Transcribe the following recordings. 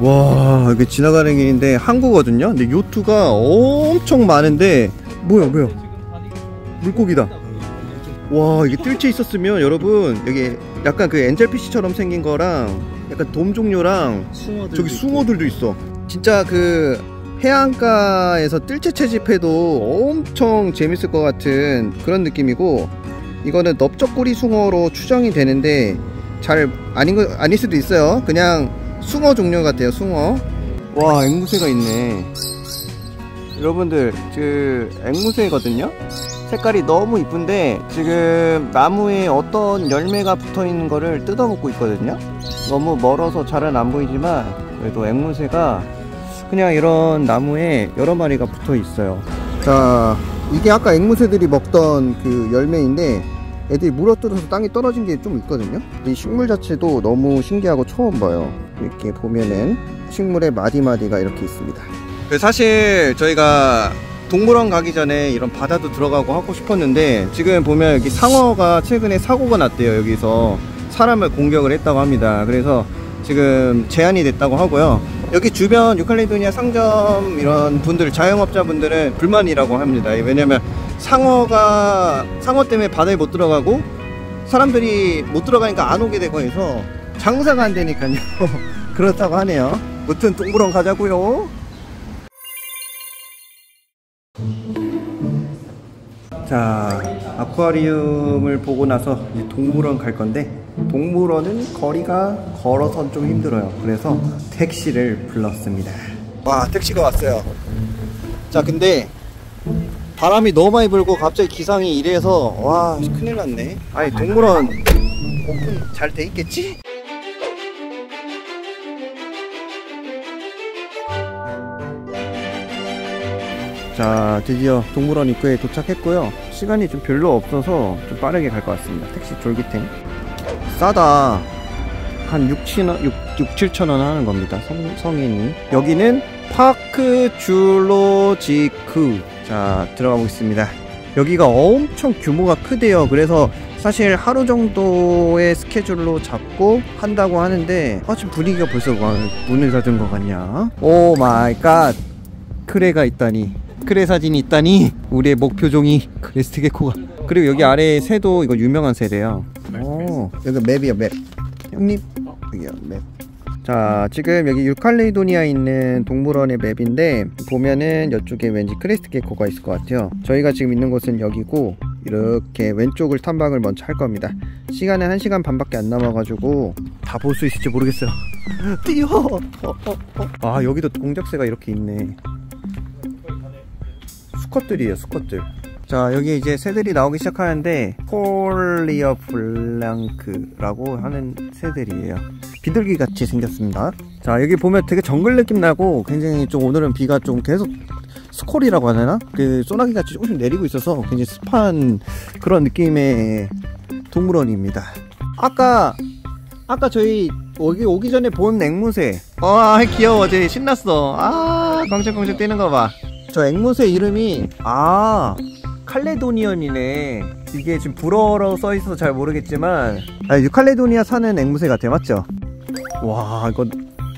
와, 이게 지나가는 길인데 항구거든요. 근데 요트가 엄청 많은데 뭐야 물고기다. 와, 이게 뜰채 있었으면 여러분 여기 약간 그 엔젤피쉬처럼 생긴 거랑 약간 돔 종류랑 저기 숭어들도 있어. 진짜 그 해안가에서 뜰채 채집해도 엄청 재밌을 것 같은 그런 느낌이고, 이거는 넓적꼬리 숭어로 추정이 되는데 잘 아닐 수도 있어요. 그냥 숭어 종류 같아요, 숭어. 와, 앵무새가 있네. 여러분들, 그 앵무새거든요. 색깔이 너무 이쁜데 지금 나무에 어떤 열매가 붙어있는 거를 뜯어먹고 있거든요. 너무 멀어서 잘은 안 보이지만 그래도 앵무새가 그냥 이런 나무에 여러 마리가 붙어 있어요. 자, 이게 아까 앵무새들이 먹던 그 열매인데 애들이 물어뜯어서 땅에 떨어진 게 좀 있거든요. 이 식물 자체도 너무 신기하고 처음 봐요. 이렇게 보면은 식물의 마디마디가 이렇게 있습니다. 사실 저희가 동물원 가기 전에 이런 바다도 들어가고 하고 싶었는데, 지금 보면 여기 상어가 최근에 사고가 났대요. 여기서 사람을 공격을 했다고 합니다. 그래서 지금 제한이 됐다고 하고요. 여기 주변 뉴칼레도니아 상점 이런 분들, 자영업자분들은 불만이라고 합니다. 왜냐면 상어 때문에 바다에 못 들어가고 사람들이 못 들어가니까 안 오게 되고 해서 장사가 안 되니까요. 그렇다고 하네요. 무튼 동물원 가자고요. 자, 아쿠아리움을 보고 나서 이제 동물원 갈 건데, 동물원은 거리가 걸어서 좀 힘들어요. 그래서 택시를 불렀습니다. 와, 택시가 왔어요. 자, 근데 바람이 너무 많이 불고 갑자기 기상이 이래서 와, 큰일 났네. 아니, 동물원 오픈 잘 돼 있겠지? 자, 드디어 동물원 입구에 도착했고요. 시간이 좀 별로 없어서 좀 빠르게 갈 것 같습니다. 택시 졸기탱. 싸다. 한 7,000원 하는 겁니다. 성인이. 여기는 파크 줄로지크. 자, 들어가 보겠습니다. 여기가 엄청 규모가 크대요. 그래서 사실 하루 정도의 스케줄로 잡고 한다고 하는데, 지금 분위기가 벌써 문을 닫은 것 같냐? 오 마이 갓. 크레가 있다니. 크레 사진이 있다니. 우리의 목표종이 크레스트 게코가. 그리고 여기 아래에 새도 이거 유명한 새래요. 오, 여기 맵이요, 맵. 형님, 여기요, 맵. 자, 지금 여기 뉴칼레도니아에 있는 동물원의 맵인데, 보면은 이쪽에 왠지 크레스트 게코가 있을 것 같아요. 저희가 지금 있는 곳은 여기고, 이렇게 왼쪽을 탐방을 먼저 할 겁니다. 시간은 1시간 반밖에 안 남아가지고 다 볼 수 있을지 모르겠어요. 뛰어! 아, 여기도 공작새가 이렇게 있네. 수컷들이에요, 수컷들. 자, 여기 이제 새들이 나오기 시작하는데, 폴리어 블랑크라고 하는 새들이에요. 비둘기 같이 생겼습니다. 자, 여기 보면 되게 정글 느낌 나고, 굉장히 좀 오늘은 비가 좀 계속 스콜이라고 하나? 그 소나기 같이 조금씩 내리고 있어서 굉장히 습한 그런 느낌의 동물원입니다. 아까 저희 여기 오기 전에 본 앵무새. 귀여워. 쟤 신났어. 광적광적 뛰는 거 봐. 저 앵무새 이름이 칼레도니언이네. 이게 지금 불어로 써있어서 잘 모르겠지만 뉴칼레도니아 사는 앵무새 같아. 맞죠? 와, 이거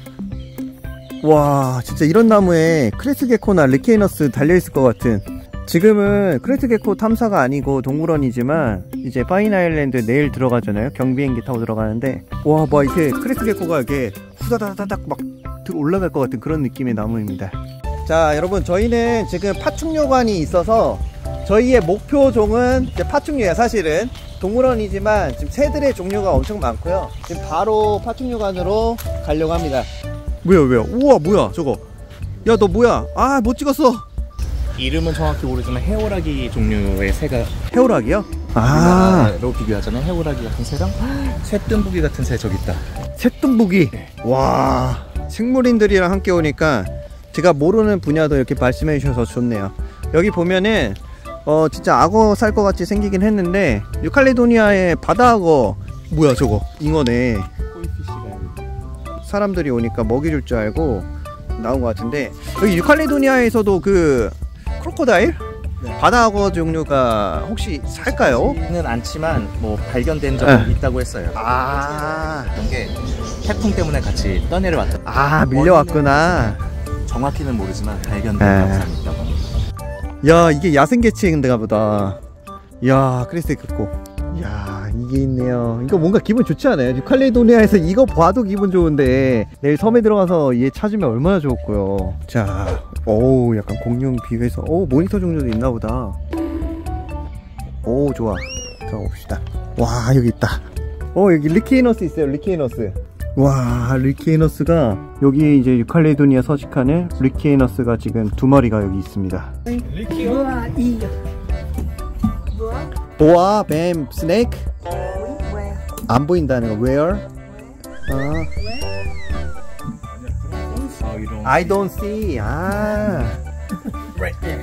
와, 진짜 이런 나무에 크레스트 게코나 리케이너스 달려있을 것 같은. 지금은 크레스트 게코 탐사가 아니고 동물원이지만 이제 파인 아일랜드 내일 들어가잖아요. 경비행기 타고 들어가는데, 와, 막 이렇게 크레스트 게코가 이렇게 후다다다닥 막 올라갈 것 같은 그런 느낌의 나무입니다. 자, 여러분, 저희는 지금 파충류관이 있어서 저희의 목표종은 이제 파충류야. 사실은 동물원이지만 지금 새들의 종류가 엄청 많고요. 지금 바로 파충류관으로 가려고 합니다. 뭐야? 우와, 뭐야 저거. 야, 너 뭐야? 못 찍었어. 이름은 정확히 모르지만 해오라기 종류의 새가. 해오라기요? 로 비교하자면 해오라기 같은 새랑 쇳뜸부기 같은 새 저기 있다. 쇳뜸부기. 네. 와, 식물인들이랑 함께 오니까 제가 모르는 분야도 이렇게 말씀해 주셔서 좋네요. 여기 보면은 진짜 악어 살 것 같이 생기긴 했는데, 뉴칼레도니아의 바다악어. 뭐야 저거, 잉어네. 사람들이 오니까 먹이 줄 줄 알고 나온 것 같은데, 여기 뉴칼레도니아에서도 그 크로코다일? 네. 바다악어 종류가 혹시 살까요? 는 않지만 뭐 발견된 적은 네. 있다고 했어요. 아, 그런 게 태풍 때문에 같이 떠내려왔던. 밀려왔구나. 정확히는 모르지만 발견된 네. 영상이 있다고 합니다. 야, 이게 야생개체인가 보다. 야, 크레스트 겠고. 야, 이게 있네요. 이거 뭔가 기분 좋지 않아요? 뉴칼레도니아에서 이거 봐도 기분 좋은데 내일 섬에 들어가서 얘 찾으면 얼마나 좋을까요? 자, 오우, 약간 공룡 비교해서 모니터 종류도 있나 보다. 오, 좋아. 들어봅시다. 와, 여기 있다. 여기 리케이너스 있어요. 리케이너스. 와, 리케이너스가 여기 이제 뉴칼레도니아 서식하는 리케이너스가 지금 2마리가 여기 있습니다. 보아, 뱀, 스네이크? 안 보인다는 거. Where? I don't see. Right there.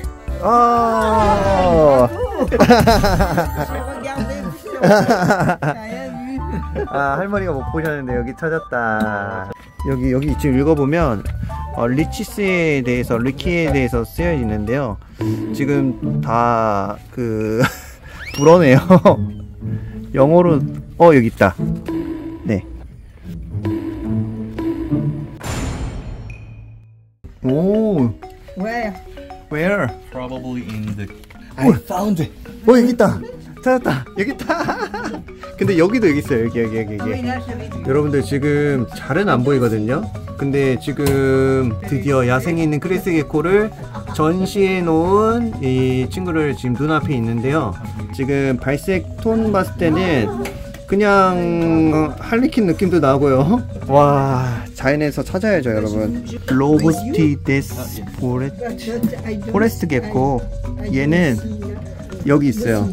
할머니가 못 보셨는데 여기 찾았다. 여기 지금 읽어보면 리치스에 대해서, 리키에 대해서 쓰여 있는데요. 지금 다 불어네요. 영어로 여기 있다. 네. 오. Where? Probably in the. I found it. 여기 있다. 찾았다. 여기 있다. 근데 여기도 여기 있어요. 여기. 여러분들 지금 잘은 안 보이거든요. 근데 지금 드디어 야생에 있는 크레스 게코를 전시해 놓은 이 친구를 지금 눈앞에 있는데요. 지금 발색 톤 봤을 때는 그냥 할리퀸 느낌도 나고요. 와, 자연에서 찾아야죠, 여러분. 로브스티데스 포레스트 게코. 얘는 여기 있어요.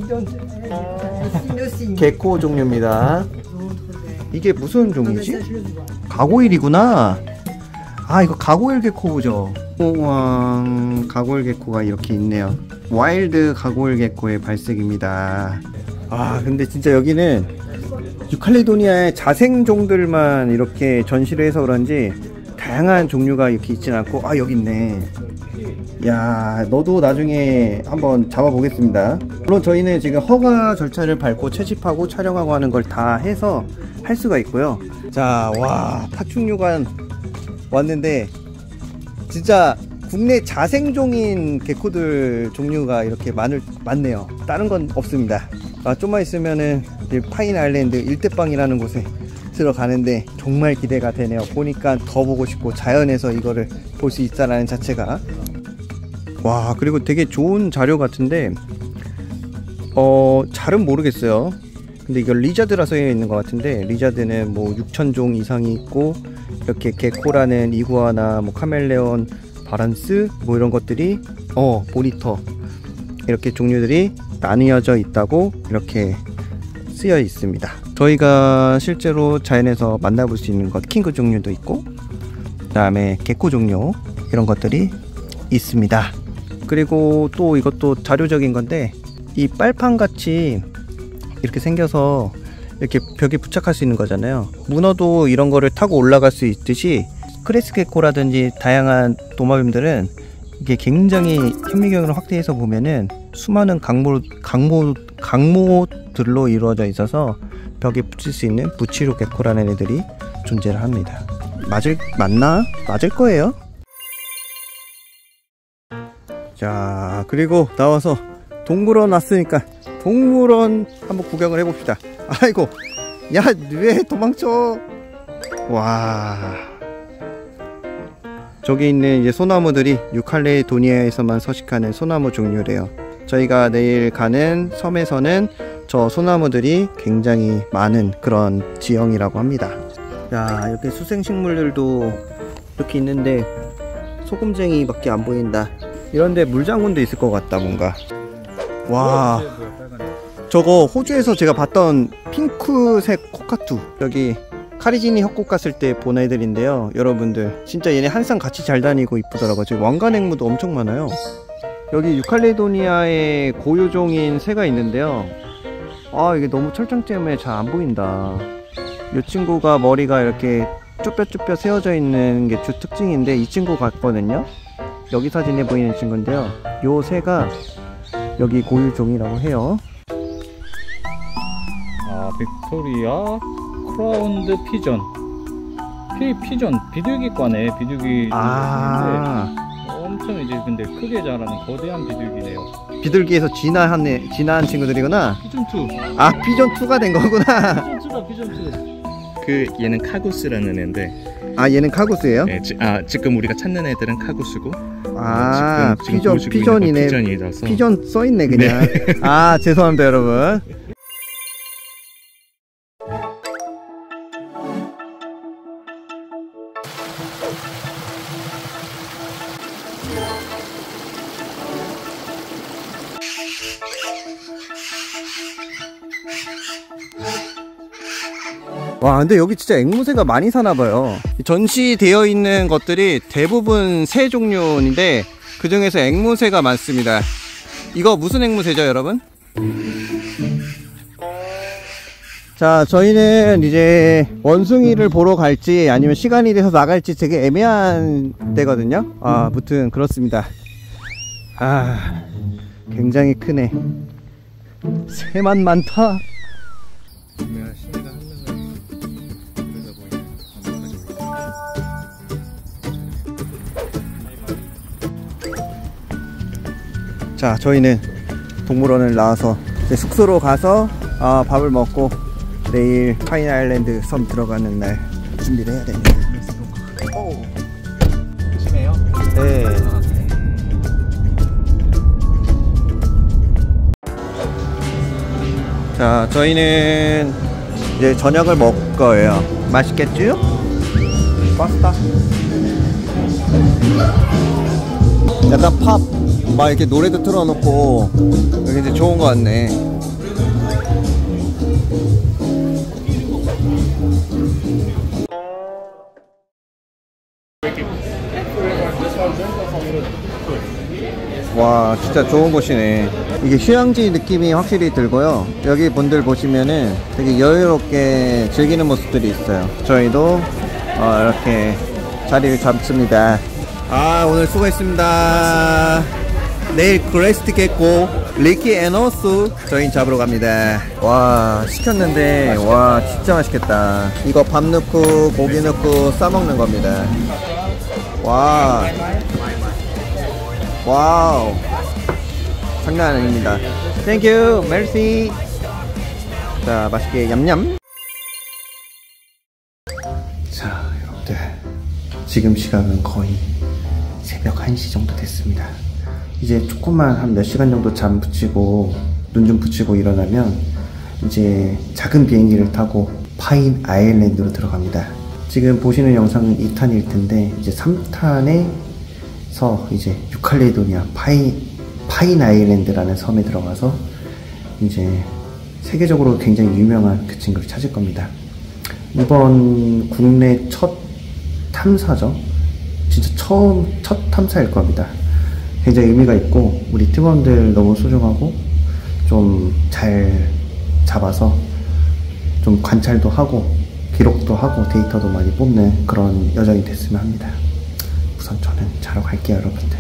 게코 종류입니다. 이게 무슨 종이지? 가고일이구나. 이거 가고일 게코죠. 가고일 게코가 이렇게 있네요. 와일드 가고일 게코의 발색입니다. 근데 진짜 여기는 뉴칼레도니아의 자생종들만 이렇게 전시를 해서 그런지 다양한 종류가 이렇게 있진 않고, 여기 있네. 야, 너도 나중에 한번 잡아보겠습니다. 물론 저희는 지금 허가 절차를 밟고 채집하고 촬영하고 하는 걸 다 해서 할 수가 있고요. 자, 와, 파충류관 왔는데 진짜 국내 자생종인 게코들 종류가 이렇게 많네요. 다른 건 없습니다. 좀만 있으면은 파인 아일랜드 일대빵이라는 곳에 들어가는데 정말 기대가 되네요. 보니까 더 보고 싶고, 자연에서 이거를 볼 수 있다라는 자체가. 와, 그리고 되게 좋은 자료 같은데 잘은 모르겠어요. 근데 이거 리자드라 써 있는 것 같은데, 리자드는 뭐 6,000종 이상이 있고, 이렇게 게코라는 이구아나, 뭐 카멜레온, 바란스 뭐 이런 것들이 모니터 이렇게 종류들이 나뉘어져 있다고 이렇게 쓰여 있습니다. 저희가 실제로 자연에서 만나볼 수 있는 것, 킹크 종류도 있고, 그 다음에 게코 종류 이런 것들이 있습니다. 그리고 또 이것도 자료적인 건데, 이 빨판 같이 이렇게 생겨서 이렇게 벽에 부착할 수 있는 거잖아요. 문어도 이런 거를 타고 올라갈 수 있듯이 크레스 게코라든지 다양한 도마뱀들은 이게 굉장히 현미경으로 확대해서 보면은 수많은 강모들로 이루어져 있어서 벽에 붙일 수 있는 부치로 게코라는 애들이 존재를 합니다. 맞나? 맞을 거예요. 자, 그리고 나와서 동물원 왔으니까 동물원 한번 구경을 해봅시다. 아이고, 야, 왜 도망쳐? 와, 저기 있는 이제 소나무들이 뉴칼레도니아에서만 서식하는 소나무 종류래요. 저희가 내일 가는 섬에서는 저 소나무들이 굉장히 많은 그런 지형이라고 합니다. 자, 이렇게 수생식물들도 이렇게 있는데 소금쟁이 밖에 안 보인다. 이런데 물장군도 있을 것 같다, 뭔가. 와, 저거 호주에서 제가 봤던 핑크색 코카투, 여기 카리지니 협곡 갔을 때 본 애들인데요. 여러분들 진짜 얘네 항상 같이 잘 다니고 이쁘더라고요. 지금 왕관앵무도 엄청 많아요. 여기 뉴칼레도니아의 고유종인 새가 있는데요. 이게 너무 철장 때문에 잘 안 보인다. 이 친구가 머리가 이렇게 쭈뼛쭈뼛 세워져 있는 게 주 특징인데, 이 친구 같거든요. 여기 사진에 보이는 친구인데요. 요 새가 여기 고유종이라고 해요. 아, 빅토리아 크라운드 피전. 피전 비둘기과네. 비둘기. 아, 엄청 이제 근데 크게 자라는 거대한 비둘기네요. 비둘기에서 진화한 친구들이구나. 피전2. 아, 피전2가 된 거구나. 피전2다, 피전2. 그 얘는 카구스라는 애인데. 아, 얘는 카구스예요? 네, 지금 우리가 찾는 애들은 카구스고. 아, 지금 피전이네. 피전이라서. 피전 써있네 그냥. 네. 아, 죄송합니다 여러분. 와, 근데 여기 진짜 앵무새가 많이 사나봐요. 전시되어 있는 것들이 대부분 새 종류인데 그 중에서 앵무새가 많습니다. 이거 무슨 앵무새죠 여러분? 자, 저희는 이제 원숭이를 보러 갈지 아니면 시간이 돼서 나갈지 되게 애매한 때거든요. 아, 무튼 그렇습니다. 아, 굉장히 크네. 새만 많다. 자, 저희는 동물원을 나와서 이제 숙소로 가서 밥을 먹고 내일 파인 아일랜드 섬 들어가는 날 준비를 해야 됩니다. 심해요? 네. 자, 저희는 이제 저녁을 먹을 거예요. 맛있겠죠? 파스타. 약간 팝 막 이렇게 노래도 틀어놓고 여기 이제 좋은 거 같네. 와, 진짜 좋은 곳이네. 이게 휴양지 느낌이 확실히 들고요. 여기 분들 보시면은 되게 여유롭게 즐기는 모습들이 있어요. 저희도 이렇게 자리를 잡습니다. 아, 오늘 수고했습니다. 내일 크레스트 겟고 리키 에너스 저희 잡으러 갑니다. 와, 시켰는데 와, 진짜 맛있겠다. 이거 밥 넣고 고기 넣고 싸먹는 겁니다. 와, 와우, 장난 아닙니다. 땡큐, 메르시. 자, 맛있게 냠냠. 자, 여러분들, 지금 시간은 거의 새벽 1시 정도 됐습니다. 이제 조금만 한 몇 시간 정도 잠 붙이고 눈 좀 붙이고 일어나면 이제 작은 비행기를 타고 파인 아일랜드로 들어갑니다. 지금 보시는 영상은 2탄일 텐데 이제 3탄에서 이제 유칼레도니아 파인 아일랜드라는 섬에 들어가서 이제 세계적으로 굉장히 유명한 그 친구를 찾을 겁니다. 이번 국내 첫 탐사죠. 진짜 첫 탐사일 겁니다. 굉장히 의미가 있고 우리 팀원들 너무 소중하고 좀 잘 잡아서 좀 관찰도 하고 기록도 하고 데이터도 많이 뽑는 그런 여정이 됐으면 합니다. 우선 저는 자러 갈게요, 여러분들.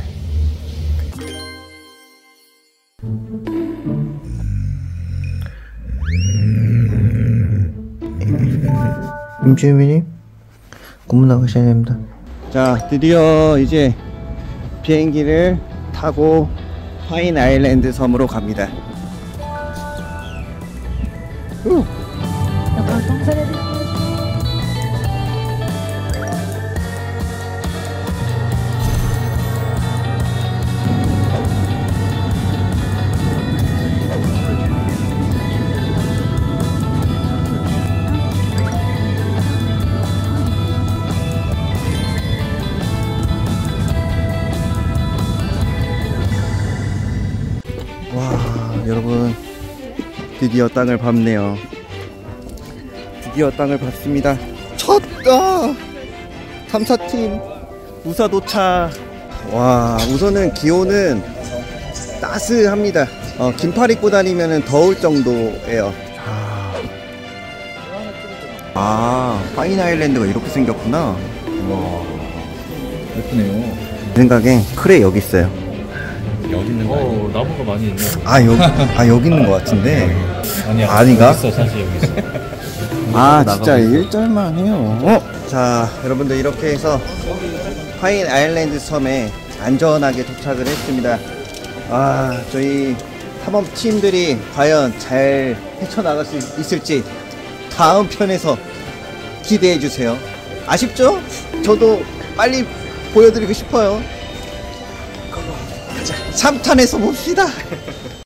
임주민님, 고문 나가셔야 됩니다. 자, 드디어 이제 비행기를 타고 파인 아일랜드 섬으로 갑니다. 와, 여러분, 드디어 땅을 밟네요. 드디어 땅을 밟습니다. 첫 탐사팀 우사 도착. 와, 우선은 기온은 따스합니다. 긴팔 입고 다니면 더울 정도예요. 파인 아일랜드가 이렇게 생겼구나. 와, 예쁘네요. 생각엔 크레 여기 있어요. 여기 있는 거 아니야? 나무가 많이 있네. 여기 있는 것 같은데. 아니야. 아닌가? 여기 있어, 사실 여기 있어. 진짜 1절만 해요. 자, 여러분들 이렇게 해서 파인 아일랜드 섬에 안전하게 도착을 했습니다. 저희 탐험팀들이 과연 잘 헤쳐나갈 수 있을지 다음 편에서 기대해 주세요. 아쉽죠? 저도 빨리 보여드리고 싶어요. 자, 3탄에서 봅시다.